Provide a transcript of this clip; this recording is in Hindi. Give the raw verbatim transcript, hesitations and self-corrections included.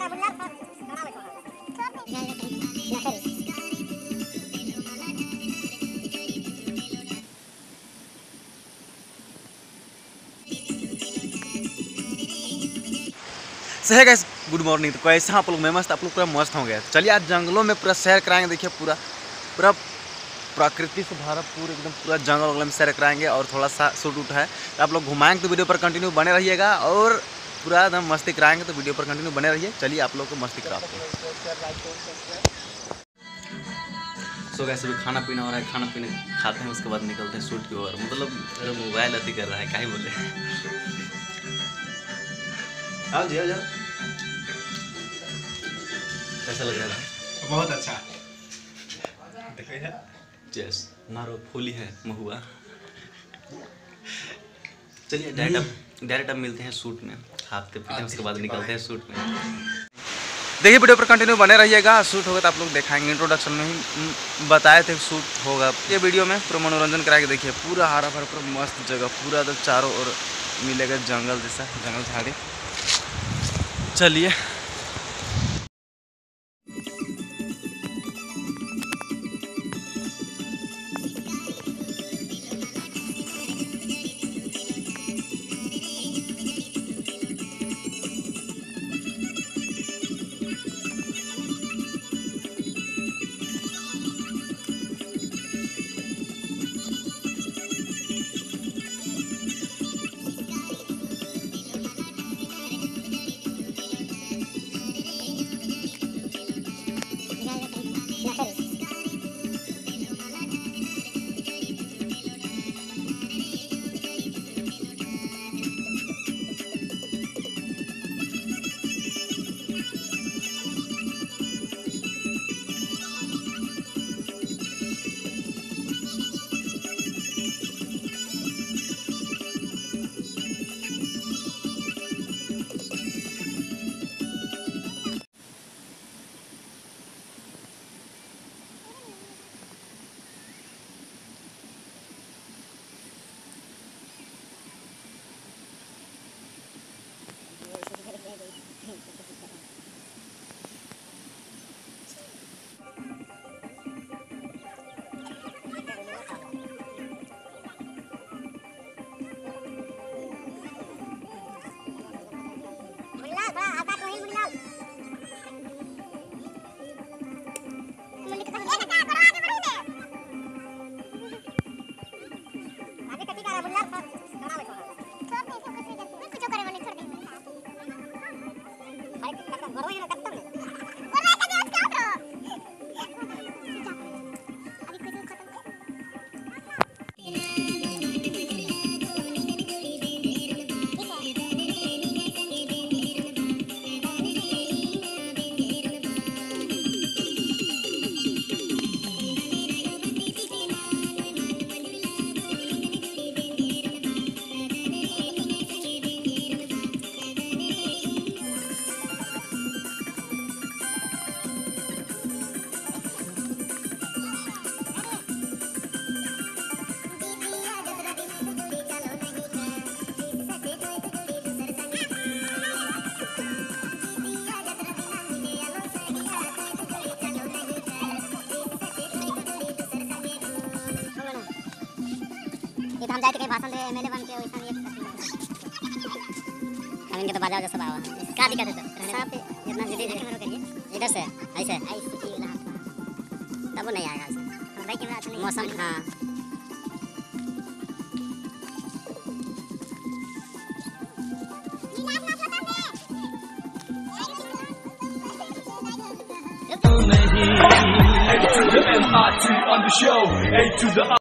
सही है गाइस, गुड मॉर्निंग। तो कैसे आप लोग? मैं मस्त, आप लोग पूरा मस्त हो गया। चलिए आज जंगलों में पूरा सैर कराएंगे। देखिए पूरा पूरा प्रकृति से भरा पूरा एकदम पूरा जंगल वगैरह में सैर कराएंगे और थोड़ा सा शूट उठ है तो आप लोग घुमाएंगे तो वीडियो पर कंटिन्यू बने रहिएगा और पूरा एकदम मस्ती कराएंगे तो वीडियो पर कंटिन्यू बने रहिए। चलिए आप लोग को मस्ती कराते हैं। सो गाइस अभी खाना पीना हो रहा है, खाना पीने खाते हैं उसके बाद निकलते हैं शूट की ओर। मतलब मेरा मोबाइल अति कर रहा है, क्या ही बोले। आओ जी, आओ जाओ। कैसा लग रहा है? बहुत अच्छा। देखो इधर जैस नारो फूली है महुआ। चलिए डायरेक्ट अब डायरेक्ट अब मिलते हैं शूट में, खाते पीते हैं उसके बाद निकलते हैं शूट में। देखिए वीडियो पर कंटिन्यू बने रहिएगा। शूट होगा तो आप लोग दिखाएंगे। इंट्रोडक्शन में ही बताए थे शूट होगा ये वीडियो में, पूरा मनोरंजन कराएंगे। देखिए पूरा हरा भरा पूरा मस्त जगह, पूरा तो चारों ओर मिलेगा जंगल जैसा, जंगल झाड़ी। चलिए हम जाए कहीं भाषण दे एमएलए बन के वैसा ये हम इनके तो बाजा जैसा बाबा क्या दिक्कत है साहब जितना जल्दी कैमरा करिए इधर से ऐसे ऐसे तब नहीं आएगा ऐसे हम भाई कैमरा अच्छा नहीं मौसम हां A to the M I T on the show, A to the